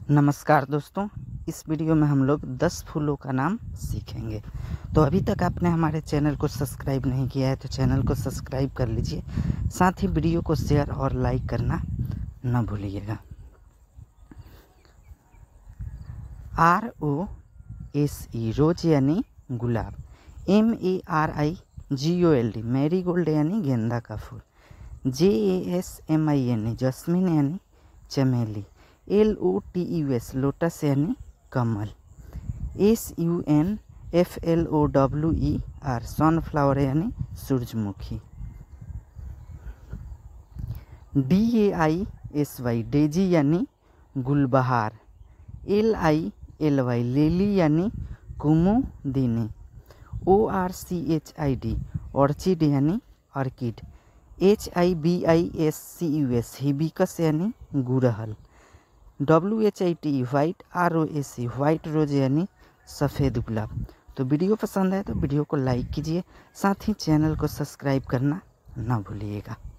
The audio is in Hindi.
नमस्कार दोस्तों, इस वीडियो में हम लोग 10 फूलों का नाम सीखेंगे। तो अभी तक आपने हमारे चैनल को सब्सक्राइब नहीं किया है तो चैनल को सब्सक्राइब कर लीजिए, साथ ही वीडियो को शेयर और लाइक करना न भूलिएगा। ROSE रोज यानी गुलाब, MARIGOLD मैरीगोल्ड यानी गेंदा का फूल, JASMINE जस्मीन यानी चमेली, LOTUS लोटस यानी कमल, SUNFLOWER सनफ्लावर यानी सूरजमुखी, DAISY डेजी यानी गुलबहार, LILY लिली यानी कुमुदिनी, ORCHID ऑर्चिड यानी ऑर्किड, HIBISCUS हिबिकस यानी गुड़हल, WHIT white, ROSE white rose यानी सफ़ेद गुलाब। तो वीडियो पसंद आए तो वीडियो को लाइक कीजिए, साथ ही चैनल को सब्सक्राइब करना ना भूलिएगा।